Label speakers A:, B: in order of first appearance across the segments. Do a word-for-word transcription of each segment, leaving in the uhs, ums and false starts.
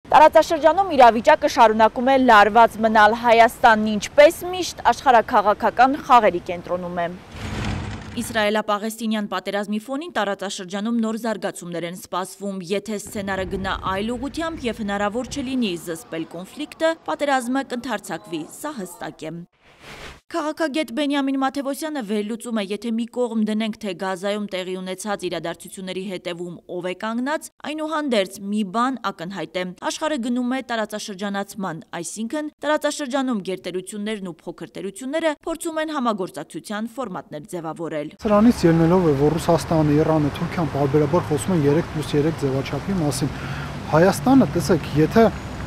A: Տարածաշրջանում իրավիճակը շարունակում է լարված մնալ, Հայաստանն ինչպես միշտ աշխարհաքաղաքական խաղերի կենտրոնում է։ Իսրայելա-պաղեստինյան պատերազմի ֆոնին տարածաշրջանում նոր զարգացումներ են սպասվում, եթե սցենարը գնա այլ ուղղությամբ և հնարավոր չլինի զսպել կոնֆլիկտը, պատերազմը կընդարձակվի, սա հստակ է։ Քաղաքագետ Բենյամին Մաթևոսյանը վերլուծում է, եթե մի կողմ դնենք, թե Գազայում տեղի ունեցած իրադարձությունների հետևում ով է կանգնած, այնուհանդերձ մի բան ակնհայտ է, աշխարհը գնում է տարածաշրջանացման, այսինքն տարածաշրջանում գերտերություններն ու փոքր տերությունները փորձում են համագործակցության ֆորմատներ ձևավորել։
B: Սրանից ելնելով է, որ Ռուսաստանը, Իրանը, Թուրքիան պարբերաբար խոսում են երեք պլյուս երեք ձևաչափի մասին։ Հայաստանը, տեսեք, եթե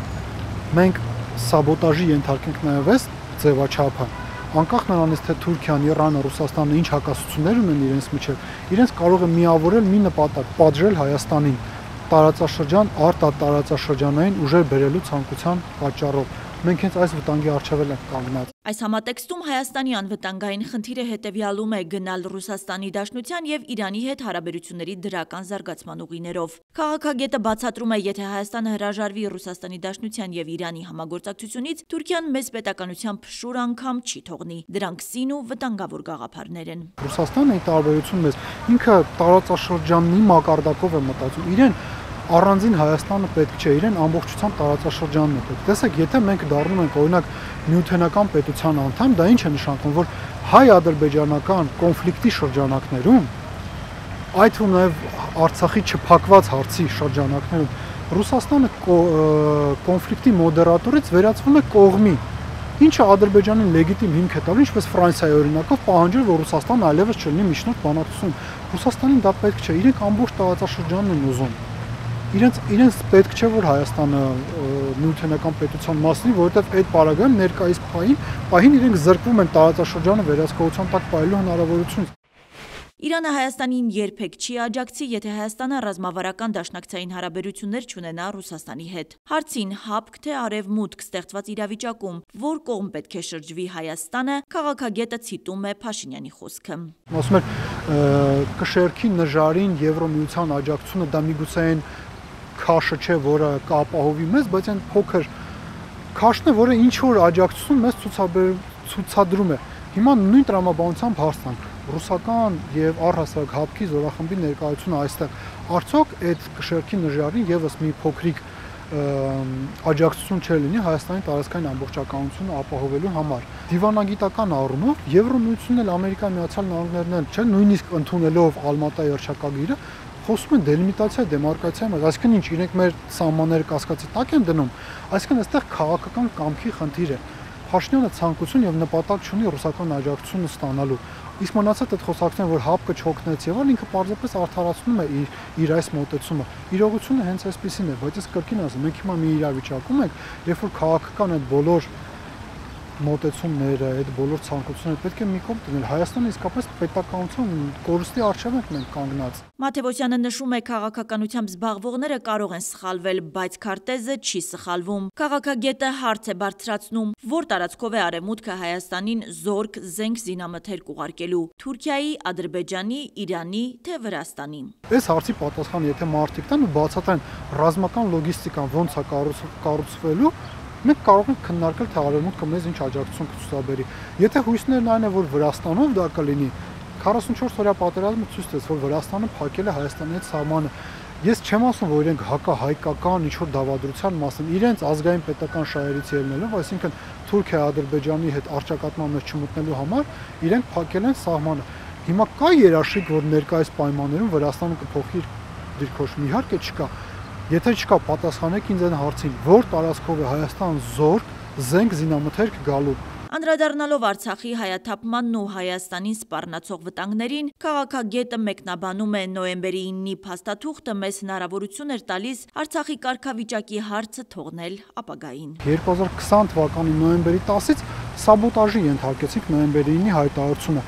B: մենք սաբոտաժի ենթարկենք նաև այս ձևաչափը, անկախ նրանից, թե Թուրքիան, Իրանը, Ռուսաստանը ինչ հակասություններ ունեն իրենց միջև, իրենց կարող է միավորել մի նպատակ՝ պատժել Հայաստանին տարածաշրջան, արտատարածաշրջանային ուժեր բերելու ցանկության պատճառով։ Մենք հենց այս վտանգի առջև ենք կանգնած։
A: Այս համատեքստում Հայաստանի անվտանգային խնդիրը հետևյալում է՝ գնալ Ռուսաստանի Դաշնության և Իրանի հետ հարաբերությունների դրական զարգացման ուղիներով։ Քաղաքագետը բացատրում է, եթե Հայաստանը հրաժարվի Ռուսաստանի Դաշնության և Իրանի համագործակցությունից, Թուրքիան մեծ պետականությամբ փշուր անգամ չի թողնի։ Դրանք սին ու վտանգավոր գաղափարներ են։
B: Ռուսաստանը ի տարբերություն մեզ, ինքը տարածաշրջանի մակարդակով է մտածում։ Իրեն առանձին Հայաստանը պետք չէ, իրեն ամբողջությամբ տարածաշրջանն է պետք։ Տեսեք, եթե մենք դառնում ենք օրինակ նյութենական պետության անդամ, դա ինչ է նշանակում, որ հայ-ադրբեջանական կոնֆլիկտի շրջանակներում, այդ թվում նաև Արցախի չփակված հարցի շրջանակներում, Ռուսաստանը կոնֆլիկտի մոդերատորից վերածվում է կողմի, ինչը Ադրբեջանին լեգիտիմ հիմք է տալու, ինչպես Ֆրանսիայի օրինակով պահանջել, որ Ռուսաստանը այլևս չլինի միջնորդ բանակցություն։ Ռուսաստանին դա պետք չէ, իրենք ամբողջ տարածաշրջանն են ուզում։ Իրենց իրենց պետք չէ, որ Հայաստանը նյութենական պետության մասնի, որովհետև այդ պարագայում ներկայիս պահին, պահին իրենք զրկվում են տարածաշրջանը վերահսկողության տակ պահելու հնարավորությունից։
A: Իրանը Հայաստանին երբեք չի աջակցի, եթե Հայաստանը ռազմավարական դաշնակցային հարաբերություններ չունենա Ռուսաստանի հետ։ Հարցին հապկ թե արևմուտք ստեղծված իրավիճակում, որ կողմ պետք է շրջվի Հայաստանը, քաղաքագետը ցիտում է Փաշինյանի խոսքը։
B: Ասում էր, կշերքի նժարին Եվրոմիության աջակցությունը դա միգուցե քաշը չէ, որը կապահովի մեզ, բայց այն փոքր քաշն է, որը ինչ որ աջակցություն մեզ ցուցադրում է։ Հիմա նույն տրամաբանությամբ հարցնանք, ռուսական եւ առհասարակ հապկի զորախմբի ներկայությունը այստեղ, արդյոք այդ կշերքի նժարին եւս մի փոքրիկ աջակցություն չէ լինի Հայաստանի տարածքային ամբողջականությունը ապահովելու համար։ Դիվանագիտական առումով Եվրոմիությունն էլ Ամերիկայի Միացյալ Նահանգներն էլ չէ, նույնիսկ ընդունելով Ալմատայի հռչակագիրը, խոսում են դելիմիտացիա, դեմարկացիա, այսինքն ինչ, իրենք մեր սահմանները կասկածի տակ են դնում, այսինքն այստեղ քաղաքական կամքի խնդիր է։ Փաշինյանը ցանկություն եւ նպատակ չունի ռուսական աջակցությունը ստանալու։ Իսկ մնացած այդ խոսակցները, որ հապկը չօգնեց եւ այլ, ինքը պարզապես արդարացնում է իր իր այս մոտեցումը։ Իրողությունը հենց այսպեսին է, բայց ես կրկին ասեմ, մենք հիմա մի իրավիճակում ենք, երբ որ քաղաքական այդ բոլոր մոտեցումները, այդ բոլոր ցանկությունները պետք է մի կողմ դնել։ Հայաստանը իսկապես պետականություն կորուստի առջև ենք մենք կանգնած։
A: Մաթևոսյանը նշում է, քաղաքականությամբ զբաղվողները կարող են սխալվել, բայց քարտեզը չի սխալվում։ Քաղաքագետը հարց է բարձրացնում, որ տարածքով է Արևմուտքը Հայաստանին զորք, զենք, զինամթերք ուղարկելու՝ Թուրքիայի, Ադրբեջանի, Իրանի, թե Վրաստանի։
B: Այս հարցի պատասխանը եթե մարդիկ տան ու բացատրեն ռազմական լոգիստիկան ոնց է կառուցվելու, մենք կարող ենք քննարկել, թե Արևմուտքը մեզ ինչ աջակցություն կցուցաբերի։ Եթե հույսներն այն է, որ Վրաստանով դա կլինի, քառասունչորս օրյա պատերազմը ցույց տվեց, որ Վրաստանը փակել է Հայաստանի հետ սահմանը։ Ես չեմ ասում, որ իրենք հակահայկական ինչ-որ դավադրության մասն իրենց ազգային պետական շահերից ելնելով, այսինքն Թուրքիա, Ադրբեջանի հետ առճակատման մեջ չմտնելու համար, իրենք փակել են սահմանը։ Հիմա կա երաշխիք, որ ներկայիս պայմաններում Վրաստանը կփոխի դիրքորոշում, իհարկե չկա։ Եթե չկա, պատասխանեք ինձ այն հարցին, որ տարածքով է Հայաստան զորք, զենք, զինամթերք գալու։
A: Անդրադառնալով Արցախի հայաթափմանն ու Հայաստանին սպառնացող վտանգներին, քաղաքագետը մեկնաբանում է նոյեմբերի իննի փաստաթուղթը մեզ հնարավորություն էր տալիս Արցախի կարգավիճակի հարցը թողնել ապագային։
B: երկու հազար քսան թվականի նոյեմբերի տասից սաբոտաժի ենթարկեցինք նոյեմբերի իննի հայտարարությունը։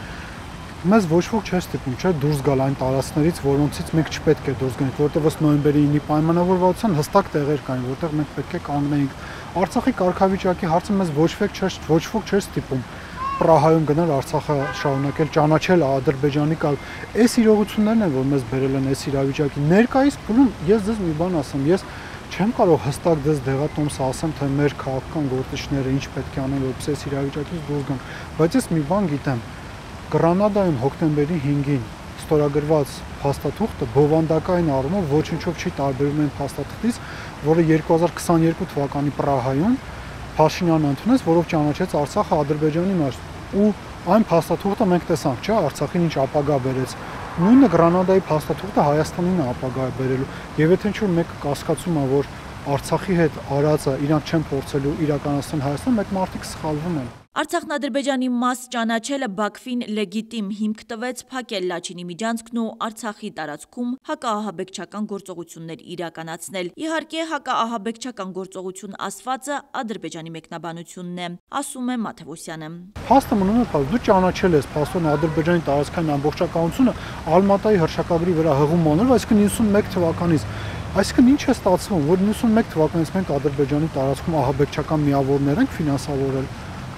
B: Մեզ ոչ ոք չէր ստիպում, չէ, դուրս գալ այն տարածքներից, որոնցից մենք չպետք է դուրս գանք, որտեղ ըստ նոյեմբերի իննի պայմանավորվածության հստակ տեղեր կային, որտեղ մենք պետք է կանգնեինք։ Արցախի կարգավիճակի հարցը մեզ ոչ ոք չէր, ոչ ոք չէր ստիպում Պրահայում գնալ Արցախը շարունակել ճանաչել Ադրբեջանի կարգ։ Այս իրողություններն են, որ մեզ բերել են այս իրավիճակի։ Ներկայիս փուլում ես ձեզ մի բան ասեմ, ես Չեմ կարող հստակ դες դեղատոմս ասեմ, թե մեր քաղաքական գործիչները ինչ պետք է անեն, որպեսզի այս իրավիճակից դուրս գան, բայց ես մի բան գիտեմ։ Գրանադայում հոկտեմբերի հինգին ստորագրված փաստաթուղթը բովանդակային առումով ոչինչով չի տարբերվում այն փաստաթղթից, որը երկու հազար քսաներկու թվականի Պրահայում Փաշինյանը ընդունեց, որով ճանաչեց Արցախը Ադրբեջանի մաս։ Ու այն փաստաթուղթը մենք տեսանք, չէ՞, Արցախին ինչ ապագա բերեց։ Նույնը Գրանադայի փաստաթուղթը Հայաստանին է ապագա բերելու։ Եվ եթե ինչ-որ մեկը կասկածում է, որ Արցախի հետ արածը իրանք չեն փորձելու իրականացնել Հայաստան, մեկ մարդիկ սխալվում են։
A: Արցախն Ադրբեջանի մաս ճանաչելը Բաքվին լեգիտիմ հիմք տվեց փակել Լաչինի միջանցքն ու Արցախի տարածքում հակաահաբեկչական գործողություններ իրականացնել։ Իհարկե, հակաահաբեկչական գործողություն ասվածը Ադրբեջանի մեկնաբանությունն է, ասում է Մաթևոսյանը։
B: Փաստը մնում է փաստ, դու ճանաչել ես փաստորեն Ադրբեջանի տարածքային ամբողջականությունը Ալմատայի հրաշակագրի վրա հղում անելով, այսինքն նվեցունմեկ թվականից։ Այսինքն ինչ է ստացվում, որ նվեցունմեկ թվականից մենք Ադրբեջանի տարածքում ահաբեկչական միավորներ ենք ֆինանսավորել։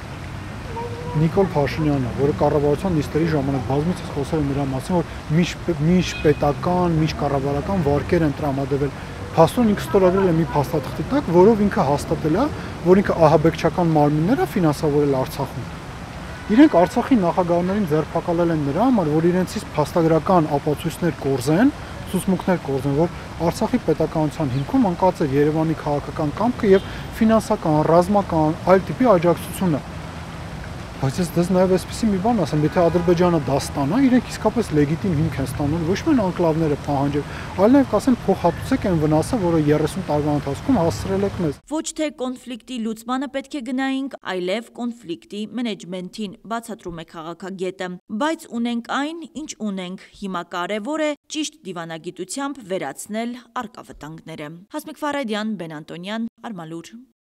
B: Նիկոլ Փաշինյանը, որը կառավարության նիստերի ժամանակ բազմիցս խոսել է նրա մասին, որ միջպետական, միջկառավարական վարկեր են տրամադրվել, փաստորեն ինքը ստորագրել է մի փաստաթղթի տակ, որով ինքը հաստատել է, որ ինքը ահաբեկչական մարմիններ է ֆինանսավորել Արցախում։ Իրենք Արցախի նախագահներին ձերբակալել են նրա համար, որ իրենցից փաստագրական ապացույցներ կորզեն, ցուցմունքներ կորզեն, որ Արցախի պետականության հիմքում ընկած է Երևանի քաղաքական կամքը եւ ֆինանսական, ռազմական, այլ տիպի աջակցությունը։ Բայց ես դες նաև այսպեսի մի բան ասեմ, եթե Ադրբեջանը դա ստանա, իրենք իսկապես լեգիտիմ հիմք են ստանում, ոչ միայն անկլավները պահանջել, այլ նաև կասեն փոխհատուցեք այն վնասը, որը երեսուն տարվա ընթացքում հասցրել եք մեզ։
A: Ոչ թե կոնֆլիկտի լուծմանը պետք է գնայինք, այլև կոնֆլիկտի մենեջմենթին, բացատրում է քաղաքագետը։ Բայց ունենք այն, ինչ ունենք, հիմա կարևոր է ճիշտ դիվանագիտությամբ վերացնել առկա վտանգները։ Հասմիկ Ֆարադյան, Բեն Անտոնյան, Արմալուր։